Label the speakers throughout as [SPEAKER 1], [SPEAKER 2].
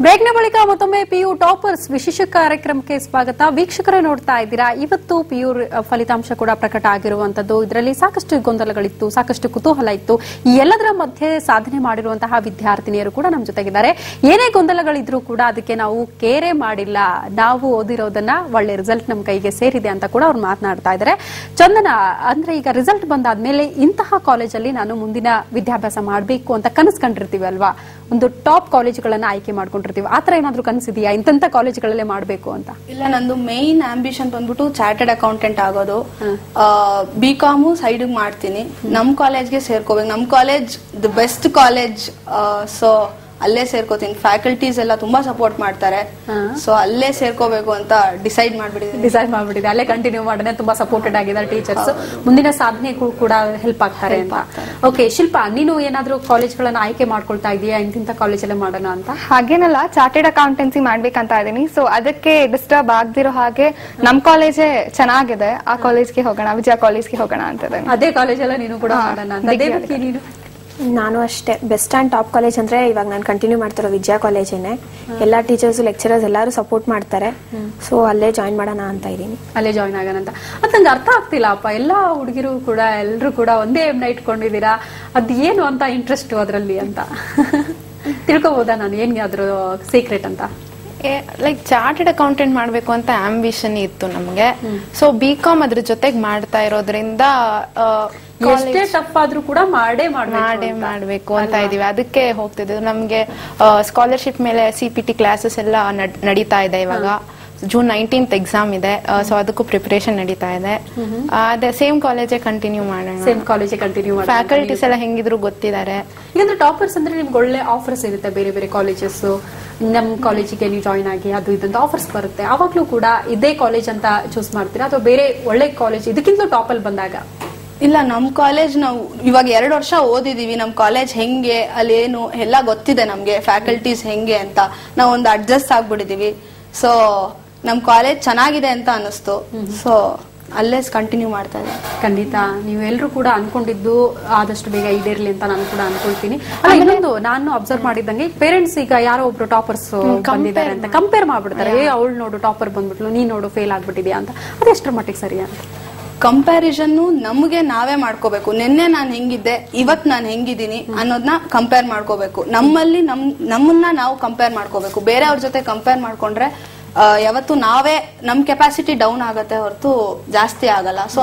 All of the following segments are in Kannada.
[SPEAKER 1] ಬ್ರೇಕ್ನ ಬಳಿಕ ಮತ್ತೊಮ್ಮೆ ಪಿಯು ಟಾಪರ್ಸ್ ವಿಶೇಷ ಕಾರ್ಯಕ್ರಮಕ್ಕೆ ಸ್ವಾಗತ. ವೀಕ್ಷಕರೇ ನೋಡ್ತಾ ಇದ್ದೀರಾ, ಇವತ್ತು ಪಿಯು ಫಲಿತಾಂಶ ಕೂಡ ಪ್ರಕಟ ಆಗಿರುವಂತದ್ದು. ಇದರಲ್ಲಿ ಸಾಕಷ್ಟು ಗೊಂದಲಗಳಿತ್ತು, ಸಾಕಷ್ಟು ಕುತೂಹಲ ಇತ್ತು. ಈ ಎಲ್ಲದರ ಮಧ್ಯೆ ಸಾಧನೆ ಮಾಡಿರುವಂತಹ ವಿದ್ಯಾರ್ಥಿನಿಯರು ಕೂಡ ನಮ್ಮ ಜೊತೆಗಿದ್ದಾರೆ. ಏನೇ ಗೊಂದಲಗಳಿದ್ರೂ ಕೂಡ ಅದಕ್ಕೆ ನಾವು ಕೇರೆ ಮಾಡಿಲ್ಲ, ನಾವು ಓದಿರೋದನ್ನ ಒಳ್ಳೆ ರಿಸಲ್ಟ್ ನಮ್ಮ ಕೈಗೆ ಸೇರಿದೆ ಅಂತ ಕೂಡ ಅವ್ರು ಮಾತನಾಡ್ತಾ ಇದ್ದಾರೆ. ಚಂದನ, ಅಂದ್ರೆ ಈಗ ರಿಸಲ್ಟ್ ಬಂದಾದ್ಮೇಲೆ ಇಂತಹ ಕಾಲೇಜಲ್ಲಿ ನಾನು ಮುಂದಿನ ವಿದ್ಯಾಭ್ಯಾಸ ಮಾಡಬೇಕು ಅಂತ ಕನಸು ಕಂಡಿರ್ತೀವಿ ಅಲ್ವಾ, ಒಂದು ಟಾಪ್ ಕಾಲೇಜುಗಳನ್ನ ಆಯ್ಕೆ ಮಾಡ್ಕೊಂಡಿರ್ತೀವಿ. ಆತರ ಏನಾದ್ರು ಕನಸಿದೆಯಾ ಇಂತ ಕಾಲೇಜುಗಳಲ್ಲೇ ಮಾಡಬೇಕು ಅಂತ? ಇಲ್ಲ,
[SPEAKER 2] ನಂದು ಮೇನ್ ಆಂಬಿಷನ್ ಬಂದ್ಬಿಟ್ಟು ಚಾರ್ಟರ್ಡ್ ಅಕೌಂಟೆಂಟ್ ಆಗೋದು. ಬಿಕಾಮ್ ಸೈಡ್ ಮಾಡ್ತೀನಿ, ನಮ್ ಕಾಲೇಜ್ಗೆ ಸೇರ್ಕೋಬೇಕು. ನಮ್ college the best college, so ಅಲ್ಲೇ ಸೇರ್ಕೋತೀನಿ. ಫ್ಯಾಕಲ್ಟೀಸ್ ಎಲ್ಲ ತುಂಬಾ ಸಪೋರ್ಟ್ ಮಾಡ್ತಾರೆ, ಸೊ ಅಲ್ಲೇ ಸೇರ್ಕೋಬೇಕು ಅಂತ ಡಿಸೈಡ್ ಮಾಡ್ಬಿಟ್ಟಿದೆ.
[SPEAKER 1] ಅಲ್ಲೇ ಕಂಟಿನ್ಯೂ ಮಾಡೋಣ. ತುಂಬಾ ಸಪೋರ್ಟೆಡ್ ಆಗಿದ್ದಾರೆ ಟೀಚರ್ಸ್, ಮುಂದಿನ ಸಾಧನೆಗೂ ಕೂಡ ಹೆಲ್ಪ್ ಆಗ್ತಾರೆ ಅಂತ. ಓಕೆ ಶಿಲ್ಪಾ, ನೀನು ಏನಾದ್ರೂ ಕಾಲೇಜ್ಗಳನ್ನ ಆಯ್ಕೆ ಮಾಡ್ಕೊಳ್ತಾ ಇದೀಯಾ ಇಂಥ ಕಾಲೇಜಲ್ಲೇ ಮಾಡೋಣ ಅಂತ?
[SPEAKER 3] ಹಾಗೇನಲ್ಲ, ಚಾರ್ಟೆಡ್ ಅಕೌಂಟೆನ್ಸಿ ಮಾಡ್ಬೇಕಂತ ಇದೀನಿ. ಸೊ ಅದಕ್ಕೆ ಡಿಸ್ಟರ್ಬ್ ಆಗದಿರೋ ಹಾಗೆ ನಮ್ ಕಾಲೇಜೇ ಚೆನ್ನಾಗಿದೆ, ಆ ಕಾಲೇಜ್ಗೆ ಹೋಗೋಣ, ವಿಜಯ ಕಾಲೇಜ್ಗೆ ಹೋಗೋಣ ಅಂತ.
[SPEAKER 1] ಅದೇ ಕಾಲೇಜಲ್ಲ ನೀನು ಕೂಡ ಮಾಡೋಣ ಅಂತ? ನೀನು?
[SPEAKER 4] ನಾನು ಅಷ್ಟೇ. ಬೆಸ್ಟ್ ಅಂಡ್ ಟಾಪ್ ಕಾಲೇಜ್ ಅಂದ್ರೆ ಇವಾಗ ನಾನು ಕಂಟಿನ್ಯೂ ಮಾಡ್ತಿರೋ ವಿಜಯ ಕಾಲೇಜೇನೆ. ಎಲ್ಲಾ ಟೀಚರ್ಸ್ ಲೆಕ್ಚರರ್ಸ್ ಎಲ್ಲರೂ ಸಪೋರ್ಟ್ ಮಾಡ್ತಾರೆ, ಸೊ ಅಲ್ಲೇ ಜಾಯಿನ್ ಮಾಡೋಣ ಅಂತ ಇದೀನಿ.
[SPEAKER 1] ಅಲ್ಲೇ ಜಾಯಿನ್ ಆಗೋಣ ಅಂತ. ಅದ್ ನಂಗೆ ಅರ್ಥ ಆಗ್ತಿಲ್ಲ ಅಪ್ಪ, ಎಲ್ಲಾ ಹುಡುಗಿರು ಕೂಡ ಎಲ್ರು ಕೂಡ ಒಂದೇ ಎಮ್ನ ಇಟ್ಕೊಂಡಿದೀರಾ, ಅದ್ ಏನು ಅಂತ ಇಂಟ್ರೆಸ್ಟ್ ಅದ್ರಲ್ಲಿ ಅಂತ ತಿಳ್ಕೊಬೋದಾ ನಾನು? ಏನ್ ಅದ್ರ ಸೀಕ್ರೆಟ್ ಅಂತ?
[SPEAKER 5] ಲೈಕ್ ಚಾರ್ಟೆಡ್ ಅಕೌಂಟೆಂಟ್ ಮಾಡ್ಬೇಕು ಅಂತ ಆಂಬಿಷನ್ ಇತ್ತು ನಮ್ಗೆ. ಸೊ ಬಿಕಾಮ್ ಅದ್ರ ಜೊತೆಗೆ ಮಾಡ್ತಾ ಇರೋದ್ರಿಂದ
[SPEAKER 1] ಎಷ್ಟೇ ಟಫ್ ಆದ್ರೂ ಕೂಡ ಮಾಡೇ
[SPEAKER 5] ಮಾಡ್ಬೇಕು ಅಂತ ಇದೀವಿ. ಅದಕ್ಕೆ ಹೋಗ್ತಿದ್ವಿ. ನಮ್ಗೆ ಸ್ಕಾಲರ್ಶಿಪ್ ಮೇಲೆ CPT ಕ್ಲಾಸಸ್ ಎಲ್ಲ ನಡೀತಾ ಇದೆ ಇವಾಗ. ಜೂನ್ 19th ಎಕ್ಸಾಮ್ ಇದೆ, ಸೊ ಅದಕ್ಕೂ ಪ್ರಿಪರೇಷನ್ ನಡೀತಾ ಇದೆ. ಅದೇ ಸೇಮ್ ಕಾಲೇಜೇ ಕಂಟಿನ್ಯೂ ಮಾಡೋಣ. ಫ್ಯಾಕಲ್ಟೀಸ್ ಎಲ್ಲ ಹೆಂಗಿದ್ರು ಗೊತ್ತಿದ್ದಾರೆ.
[SPEAKER 1] ಈಗ ಟಾಪರ್ಸ್ ಅಂದ್ರೆ ನಿಮ್ಗೆ ಒಳ್ಳೆ ಆಫರ್ಸ್ ಇರುತ್ತೆ, ಬೇರೆ ಬೇರೆ ಕಾಲೇಜಸ್ ನಮ್ ಕಾಲೇಜಿಗೆ ನೀವು ಜಾಯಿನ್ ಆಗಿ ಅದು ಇದಂತ ಆಫರ್ಸ್ ಬರುತ್ತೆ. ಅವಾಗ್ಲೂ ಕೂಡ ಇದೇ ಕಾಲೇಜ್ ಅಂತ ಚೂಸ್ ಮಾಡ್ತೀರಾ ಅಥವಾ ಬೇರೆ ಒಳ್ಳೆ ಕಾಲೇಜ್ ಇದಕ್ಕಿಂತ ಟಾಪ್ ಅಲ್ಲಿ ಬಂದಾಗ?
[SPEAKER 2] ಇಲ್ಲ, ನಮ್ ಕಾಲೇಜ್ ನಾವು ಇವಾಗ 2 ವರ್ಷ ಓದಿದೀವಿ. ನಮ್ ಕಾಲೇಜ್ ಹೆಂಗೆ, ಅಲ್ಲಿ ಏನು ಎಲ್ಲ ಗೊತ್ತಿದೆ ನಮ್ಗೆ, ಫ್ಯಾಕಲ್ಟೀಸ್ ಹೆಂಗೆ ಅಂತ ನಾವು ಒಂದು ಅಡ್ಜಸ್ಟ್ ಆಗ್ಬಿಟ್ಟಿದೀವಿ. ಸೊ ನಮ್ ಕಾಲೇಜ್ ಚೆನ್ನಾಗಿದೆ ಅಂತ ಅನಿಸ್ತು, ಸೊ ಅಲ್ಲೇ ಕಂಟಿನ್ಯೂ ಮಾಡ್ತಾ ಇದ್ದೀನಿ.
[SPEAKER 1] ಖಂಡಿತ ನೀವೆಲ್ಲರೂ ಕೂಡ ಅನ್ಕೊಂಡಿದ್ದು ಆದಷ್ಟು ಬೇಗ ಈಡೇರ್ಲಿ ಅಂತ ನಾನು ಕೂಡ ಅನ್ಕೊಳ್ತೀನಿ. ಇನ್ನೊಂದು ನಾನು ಅಬ್ಸರ್ವ್ ಮಾಡಿದಂಗೆ, ಪೇರೆಂಟ್ಸ್ ಈಗ ಯಾರೋ ಒಬ್ರು ಟಾಪರ್ಸ್ ಬಂದಿದ್ದಾರೆ ಅಂತ ಕಂಪೇರ್ ಮಾಡ್ಬಿಡ್ತಾರೆ. ಅವಳು ನೋಡು ಟಾಪರ್ ಬಂದ್ಬಿಟ್ಲು, ನೀ ನೋಡು ಫೇಲ್ ಆಗ್ಬಿಟ್ಟಿದ್ಯಾ ಅಂತ. ಅದೆಷ್ಟರ ಮಟ್ಟಿಗೆ ಸರಿ ಅಂತ?
[SPEAKER 2] ಕಂಪ್ಯಾರಿಸನ್ ನಮಗೆ ನಾವೇ ಮಾಡ್ಕೋಬೇಕು. ನಿನ್ನೆ ನಾನು ಹೆಂಗಿದ್ದೆ, ಇವತ್ ನಾನು ಹೆಂಗಿದ್ದೀನಿ ಅನ್ನೋದನ್ನ ಕಂಪೇರ್ ಮಾಡ್ಕೋಬೇಕು. ನಮ್ಮಲ್ಲಿ ನಮ್ಮನ್ನ ನಾವು ಕಂಪೇರ್ ಮಾಡ್ಕೋಬೇಕು. ಬೇರೆ ಅವ್ರ ಜೊತೆ ಕಂಪೇರ್ ಮಾಡ್ಕೊಂಡ್ರೆ ಯಾವತ್ತು ನಾವೇ ನಮ್ ಕೆಪಾಸಿಟಿ ಡೌನ್ ಆಗತ್ತೆ ಹೊರತು ಜಾಸ್ತಿ ಆಗಲ್ಲ. So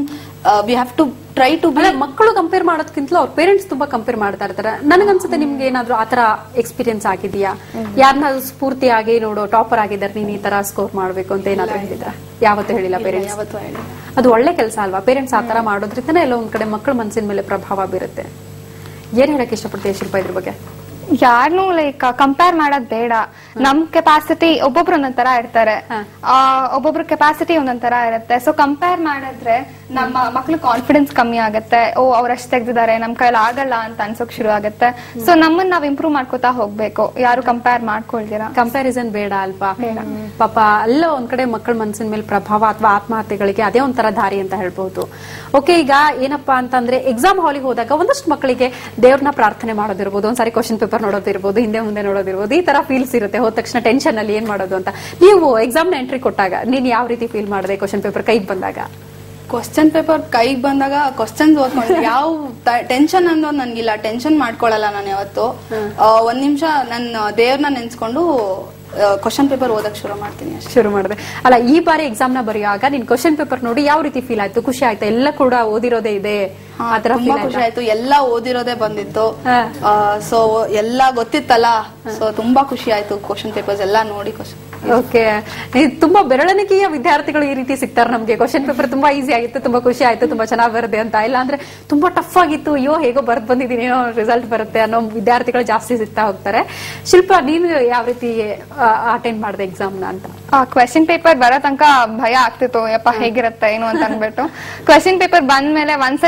[SPEAKER 2] we have to try to be.
[SPEAKER 1] ಮಕ್ಕಳು ಕಂಪೇರ್ ಮಾಡೋದಕ್ಕಿಂತಲೂ ಅವ್ರ ಪೇರೆಂಟ್ಸ್ ತುಂಬಾ ಕಂಪೇರ್ ಮಾಡ್ತಾ ಇರ್ತಾರೆ. ನನಗನ್ಸುತ್ತೆ ನಿಮ್ಗೆ ಏನಾದ್ರು ಆತರ ಎಕ್ಸ್ಪೀರಿಯನ್ಸ್ ಆಗಿದೆಯಾ? ಯಾರನ್ನ ಸ್ಫೂರ್ತಿಯಾಗಿ ನೋಡೋ ಟಾಪರ್ ಆಗಿದ್ದಾರೆ, ನೀನ್ ಈ ತರ ಸ್ಕೋರ್ ಮಾಡ್ಬೇಕು ಅಂತ ಏನಾದ್ರು ಹೇಳಿದ್ರ? ಯಾವತ್ತೂ ಹೇಳಿಲ್ಲ ಪೇರೆಂಟ್ಸ್?
[SPEAKER 2] ಯಾವತ್ತೂ ಹೇಳಿಲ್ಲ.
[SPEAKER 1] ಅದು ಒಳ್ಳೆ ಕೆಲಸ ಅಲ್ವಾ? ಪೇರೆಂಟ್ಸ್ ಆತರ ಮಾಡೋದ್ರಿಂದನೇ ಎಲ್ಲ ಒಂದ್ ಕಡೆ ಮಕ್ಕಳ ಮನಸ್ಸಿನ ಮೇಲೆ ಪ್ರಭಾವ ಬೀರುತ್ತೆ. ಏನ್ ಹೇಳಕ್ ಇಷ್ಟಪಡ್ತೀಯ ಶಿಲ್ಪ ಇದ್ರ ಬಗ್ಗೆ?
[SPEAKER 3] ಯಾರನ್ನೂ ಲೈಕ್ ಕಂಪೇರ್ ಮಾಡೋದ್ ಬೇಡ. ನಮ್ ಕೆಪಾಸಿಟಿ ಒಬ್ಬೊಬ್ರು ಒಂದೊಂದ್ ತರ ಇರ್ತಾರೆ, ಒಬ್ಬೊಬ್ರು ಕೆಪಾಸಿಟಿ ಒಂದೊಂದ್ ತರ ಇರುತ್ತೆ. ಸೊ ಕಂಪೇರ್ ಮಾಡಿದ್ರೆ ನಮ್ಮ ಮಕ್ಳು ಕಾನ್ಫಿಡೆನ್ಸ್ ಕಮ್ಮಿ ಆಗತ್ತೆ. ಅವ್ರಷ್ಟು ತೆಗ್ದಿದ್ದಾರೆ, ನಮ್ ಕೈಲಿ ಆಗಲ್ಲ ಅಂತ ಅನ್ಸೋಕ್ ಶುರು ಆಗತ್ತೆ. ಸೊ ನಮ್ಮನ್ನ ನಾವ್ ಇಂಪ್ರೂವ್ ಮಾಡ್ಕೋತಾ ಹೋಗ್ಬೇಕು, ಯಾರು ಕಂಪೇರ್ ಮಾಡ್ಕೊಳ್ತೀರಾ.
[SPEAKER 1] ಕಂಪ್ಯಾರಿಸನ್ ಬೇಡ ಅಲ್ವಾ? ಪಾಪ ಅಲ್ಲ ಒಂದ್ ಕಡೆ ಮಕ್ಕಳ ಮನಸ್ಸಿನ ಮೇಲೆ ಪ್ರಭಾವ ಅಥವಾ ಆತ್ಮಹತ್ಯೆಗಳಿಗೆ ಅದೇ ಒಂಥರ ದಾರಿ ಅಂತ ಹೇಳ್ಬಹುದು. ಓಕೆ, ಈಗ ಏನಪ್ಪಾ ಅಂತಂದ್ರೆ ಎಕ್ಸಾಮ್ ಹಾಲಿಗೆ ಹೋದಾಗ ಒಂದಷ್ಟು ಮಕ್ಕಳಿಗೆ ದೇವ್ರನ್ನ ಪ್ರಾರ್ಥನೆ ಮಾಡೋದಿರ್ಬೋದು, ಒಂದ್ಸಾರಿ ಕ್ವಶನ್ ಪೇಪರ್ ನೋಡೋದಿರ್ಬೋದು, ಹಿಂದೆ ಮುಂದೆ ನೋಡೋದಿರ್ಬೋದು, ಈ ತರ ಫೀಲ್ಸ್ ಇರುತ್ತೆ. ಹೋದ ತಕ್ಷಣ ಟೆನ್ಷನ್ ಅಲ್ಲಿ ಏನ್ ಮಾಡೋದು ಅಂತ. ನೀವು ಎಕ್ಸಾಮ್ ನ ಎಂಟ್ರಿ ಕೊಟ್ಟಾಗ ನೀನ್ ಯಾವ ರೀತಿ ಫೀಲ್ ಮಾಡಿದೆ? ಕ್ವಶನ್ ಪೇಪರ್ ಕೈಗೆ ಬಂದಾಗ?
[SPEAKER 2] ಕ್ವಶನ್ ಪೇಪರ್ ಕೈಗೆ ಬಂದಾಗ ಕ್ವಶನ್ಸ್ ಓದ್ಕೊಂಡು ಯಾವ ಟೆನ್ಷನ್ ಅನ್ನೋದು ನನ್ಗಿಲ್ಲ. ಟೆನ್ಷನ್ ಮಾಡ್ಕೊಳಲ್ಲ ನಾನು ಯಾವತ್ತು. ಒಂದ್ ನಿಮಿಷ ನನ್ನ ದೇವ್ರನ್ನ ನೆನ್ಸ್ಕೊಂಡು ಕ್ವಶನ್ ಪೇಪರ್ ಓದಕ್ ಶುರು ಮಾಡಿದೆ.
[SPEAKER 1] ಅಲ್ಲ, ಈ ಬಾರಿ ಎಕ್ಸಾಮ್ ನ ಬರೆಯುವಾಗ ನಿನ್ ಕ್ವಶನ್ ಪೇಪರ್ ನೋಡಿ ಯಾವ ರೀತಿ ಫೀಲ್ ಆಯ್ತು? ಖುಷಿ ಆಯ್ತಾ? ಎಲ್ಲ ಕೂಡ ಓದಿರೋದೇ ಇದೆ,
[SPEAKER 2] ತುಂಬಾ ಖುಷಿ ಆಯ್ತು. ಎಲ್ಲಾ ಓದಿರೋದೇ ಬಂದಿತ್ತು, ಸೊ ಎಲ್ಲಾ ಗೊತ್ತಿತ್ತಲ್ಲ. ಸೊ ತುಂಬಾ ಖುಷಿ ಆಯ್ತು ಕ್ವಶನ್ ಪೇಪರ್ಸ್ ಎಲ್ಲಾ ನೋಡಿ.
[SPEAKER 1] ಓಕೆ, ತುಂಬಾ ಬೆರಳಿಕೆಯ ವಿದ್ಯಾರ್ಥಿಗಳು ಈ ರೀತಿ ಸಿಗ್ತಾರೆ ನಮ್ಗೆ. ಕ್ವಶನ್ ಪೇಪರ್ ತುಂಬಾ ಈಸಿ ಆಗಿತ್ತು, ತುಂಬಾ ಖುಷಿ ಆಯ್ತು, ತುಂಬಾ ಚೆನ್ನಾಗಿ ಬರುತ್ತೆ ಅಂತ. ಇಲ್ಲ ಅಂದ್ರೆ ತುಂಬಾ ಟಫ್ ಆಗಿತ್ತು, ಅಯ್ಯೋ ಹೇಗೋ ಬರ್ದ್ ಬಂದಿದ್ದೀನಿ, ಏನೋ ರಿಸಲ್ಟ್ ಬರುತ್ತೆ ಅನ್ನೋ ವಿದ್ಯಾರ್ಥಿಗಳು ಜಾಸ್ತಿ ಸಿಗ್ತಾ ಹೋಗ್ತಾರೆ. ಶಿಲ್ಪ, ನೀನು ಯಾವ ರೀತಿ ಅಟೆಂಡ್ ಮಾಡಿದೆ ಎಕ್ಸಾಮ್ ನ ಅಂತ?
[SPEAKER 3] ಕ್ವೆಶನ್ ಪೇಪರ್ ಬರೋ ತನಕ ಭಯ ಆಗ್ತಿತ್ತು, ಯಪ್ಪ ಹೇಗಿರುತ್ತೆ ಏನು ಅಂತ ಅನ್ಬಿಟ್ಟು. ಕ್ವೆಶನ್ ಪೇಪರ್ ಬಂದ್ಮೇಲೆ ಒಂದ್ಸರಿ ಎಲ್ಲಾ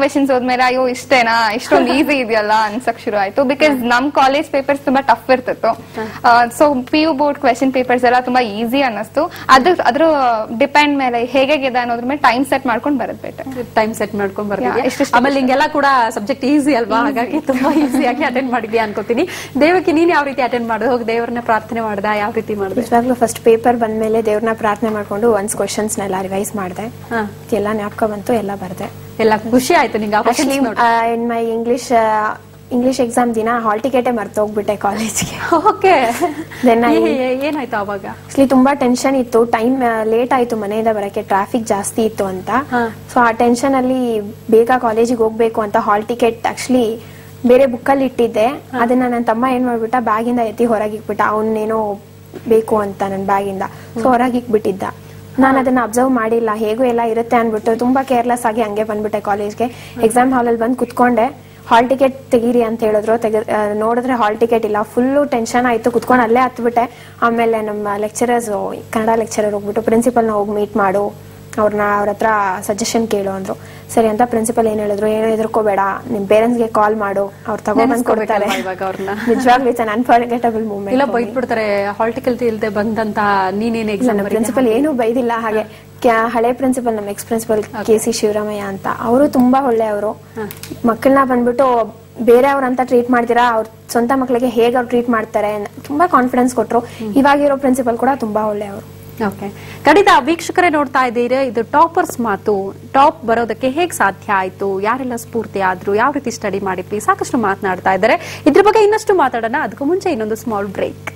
[SPEAKER 3] ಕ್ವೆಶನ್ಸ್ ಹೋದ್ಮೇಲೆ ಅಯ್ಯೋ ಇಷ್ಟೇನಾ, ಇಷ್ಟೊಂದು ಈಸಿ ಇದೆಯಲ್ಲ ಅನ್ಸಕ್ ಶುರು ಆಯ್ತು. ಬಿಕಾಸ್ ನಮ್ ಕಾಲೇಜ್ ಪೇಪರ್ಸ್ ತುಂಬಾ ಟಫ್ ಇರ್ತಿತ್ತು. So PU board question papers ಎಲ್ಲ ತುಂಬಾ ಈಸಿ ಅನ್ನಿಸ್ತು. ಅದ್ರ ಡಿಪೆಂಡ್ ಮೇಲೆ ಹೇಗಿದೆ ಅನ್ನೋದ್ರ ಮೇಲೆ ಟೈಮ್ ಸೆಟ್ ಮಾಡ್ಕೊಂಡು ಬರದ್ಬೇಕು.
[SPEAKER 1] ಟೈಮ್ ಸೆಟ್ ಮಾಡ್ಕೊಂಡ್ ಬರ್ತೀವಿ. ಆಮೇಲೆ ಹಿಂಗೆಲ್ಲ ಕೂಡ ಸಬ್ಜೆಕ್ಟ್ ಈಸಿ ಅಲ್ವಾ, ಹಾಗಾಗಿ ತುಂಬಾ ಈಸಿಯಾಗಿ ಅಟೆಂಡ್ ಮಾಡಿದ್ಯಾ ಅನ್ಕೋತೀನಿ. ದೇವಕ್ಕೆ ನೀನ್ ಯಾವ ರೀತಿ ಅಟೆಂಡ್ ಮಾಡೋದು? ಹೋಗಿ ದೇವ್ರನ್ನ ಪ್ರಾರ್ಥನೆ ಮಾಡ್ದ, ಯಾವ ರೀತಿ ಮಾಡಿದೆ?
[SPEAKER 4] ನಿಜವಾಗ್ಲೂ ಫಸ್ಟ್ ಪೇಪರ್ ಬಂದ್ಮೇಲೆ ದೇವ್ರನ್ನ ಪ್ರಾರ್ಥನೆ ಮಾಡ್ಕೊಂಡು ಒನ್ಸ್ ಕ್ವಶನ್ಸ್ ನೆಲ್ಲ ರಿವೈಸ್ ಮಾಡಿದೆ. ಎಲ್ಲ ಜ್ಞಾಪಕ ಬಂತು, ಎಲ್ಲ ಬರ್ದೆ.
[SPEAKER 1] ಎಲ್ಲ ಖುಷಿ ಆಯ್ತು ನಿಂಗೆ?
[SPEAKER 4] ಇನ್ ಮೈ ಇಂಗ್ಲಿಷ್ ಎಕ್ಸಾಮ್ ದಿನ ಹಾಲ್ ಟಿಕೆಟೇ ಮರ್ತೋಗ್ಬಿಟ್ಟೆ ಕಾಲೇಜ್ಗೆ.
[SPEAKER 1] ಓಕೆ, ಏನಾಯ್ತು ಅವಾಗ?
[SPEAKER 4] ಆಕ್ಚುಲಿ ತುಂಬಾ ಟೆನ್ಷನ್ ಇತ್ತು. ಟೈಮ್ ಲೇಟ್ ಆಯ್ತು ಮನೆಯಿಂದ ಬರಕ್ಕೆ, ಟ್ರಾಫಿಕ್ ಜಾಸ್ತಿ ಇತ್ತು ಅಂತ. ಸೊ ಆ ಟೆನ್ಷನ್ ಅಲ್ಲಿ ಬೇಗ ಕಾಲೇಜಿಗೆ ಹೋಗ್ಬೇಕು ಅಂತ ಹಾಲ್ ಟಿಕೆಟ್ ಆಕ್ಚುಲಿ ಬೇರೆ ಬುಕ್ಕಲ್ಲಿ ಇಟ್ಟಿದ್ದೆ. ಅದನ್ನ ನನ್ನ ತಮ್ಮ ಏನ್ ಮಾಡ್ಬಿಟ್ಟ, ಬ್ಯಾಗಿಂದ ಎತ್ತಿ ಹೊರಗೆ ಇಕ್ಬಿಟ್ಟ. ಅವನೇನೋ ಬೇಕು ಅಂತ ನನ್ನ ಬ್ಯಾಗಿಂದ, ಸೊ ಹೊರಗೆ ಇಕ್ಬಿಟ್ಟಿದ್ದ. ನಾನು ಅದನ್ನ ಅಬ್ಸರ್ವ್ ಮಾಡಿಲ್ಲ, ಹೇಗೂ ಎಲ್ಲ ಇರುತ್ತೆ ಅನ್ಬಿಟ್ಟು ತುಂಬಾ ಕೇರ್ಲೆಸ್ ಆಗಿ ಹಂಗೆ ಬಂದ್ಬಿಟ್ಟೆ ಕಾಲೇಜ್ಗೆ. ಎಕ್ಸಾಮ್ ಹಾಲಲ್ಲಿ ಬಂದು ಕುತ್ಕೊಂಡೆ. ಹಾಲ್ ಟಿಕೆಟ್ ತೆಗೀರಿ ಅಂತ ಹೇಳಿದ್ರು. ನೋಡಿದ್ರೆ ಹಾಲ್ ಟಿಕೆಟ್ ಇಲ್ಲ. ಫುಲ್ಲು ಟೆನ್ಷನ್ ಆಯ್ತು. ಕುತ್ಕೊಂಡು ಅಲ್ಲೇ ಹತ್ಬಿಟ್ಟೆ. ಆಮೇಲೆ ನಮ್ಮ ಲೆಕ್ಚರರ್ಸ್, ಕನ್ನಡ ಲೆಕ್ಚರರ್ ಹೋಗ್ಬಿಟ್ಟು ಪ್ರಿನ್ಸಿಪಲ್ನ ಹೋಗಿ ಮೀಟ್ ಮಾಡು, ಅವ್ರ ಹತ್ರ ಸಜೆಷನ್ ಕೇಳು ಅಂದ್ರು. ಸರಿ ಅಂತ ಪ್ರಿನ್ಸಿಪಲ್ ಏನ್ ಹೇಳಿದ್ರು, ಏನೋ ಹೆದರ್ಕೋಬೇಡ, ನಿಮ್ ಪೇರೆಂಟ್ಸ್ಗೆ ಕಾಲ್ ಮಾಡು, ಅವ್ರು ತಗೊಂಡ್ಬಂದ್ ಕೊಡ್ತಾರೆ. ನಿಜವಾಗ್ಲೂ ಇಟ್ಸ್ ಅನ್ ಅನ್ಫರ್ಗೆಟಬಲ್ ಮೂಮೆಂಟ್.
[SPEAKER 1] ಇಲ್ಲ ಬೈದ್ಬಿಡ್ತಾರೆ ಹಾಲ್ ಟಿಕೆಟ್ ಇಲ್ಲದೆ ಬಂದಂತ ನೀನೇನ್ ಎಕ್ಸಾಮ್?
[SPEAKER 4] ಪ್ರಿನ್ಸಿಪಲ್ ಏನೂ ಬೈದಿಲ್ಲ. ಹಾಗೆ ಹಳೆ ಪ್ರಿನ್ಸಿಪಲ್, ನಮ್ಮ ಎಕ್ಸ್ ಪ್ರಿನ್ಸಿಪಲ್ KC ಶಿವರಾಮಯ್ಯ ಅಂತ, ಅವರು ತುಂಬಾ ಒಳ್ಳೆಯವರು. ಮಕ್ಕಳನ್ನ ಬಂದ್ಬಿಟ್ಟು ಬೇರೆಯವ್ರಂತ ಟ್ರೀಟ್ ಮಾಡ್ತೀರಾ, ಅವ್ರ ಸ್ವಂತ ಮಕ್ಕಳಿಗೆ ಹೇಗೆ ಅವ್ರು ಟ್ರೀಟ್ ಮಾಡ್ತಾರೆ, ತುಂಬಾ ಕಾನ್ಫಿಡೆನ್ಸ್ ಕೊಟ್ರು. ಇವಾಗಿರೋ ಪ್ರಿನ್ಸಿಪಲ್ ಕೂಡ ತುಂಬಾ ಒಳ್ಳೆಯವರು.
[SPEAKER 1] ಓಕೆ, ಖಂಡಿತ ವೀಕ್ಷಕರೇ ನೋಡ್ತಾ ಇದ್ದೀರಿ, ಇದು ಟಾಪರ್ಸ್ ಮಾತು. ಟಾಪ್ ಬರೋದಕ್ಕೆ ಹೇಗ್ ಸಾಧ್ಯ ಆಯ್ತು, ಯಾರೆಲ್ಲ ಸ್ಫೂರ್ತಿ ಆದ್ರು, ಯಾವ ರೀತಿ ಸ್ಟಡಿ ಮಾಡಿದ್ವಿ, ಸಾಕಷ್ಟು ಮಾತನಾಡ್ತಾ ಇದ್ದಾರೆ. ಇದ್ರ ಬಗ್ಗೆ ಇನ್ನಷ್ಟು ಮಾತಾಡೋಣ. ಅದಕ್ಕೂ ಮುಂಚೆ ಇನ್ನೊಂದು ಸ್ಮಾಲ್ ಬ್ರೇಕ್.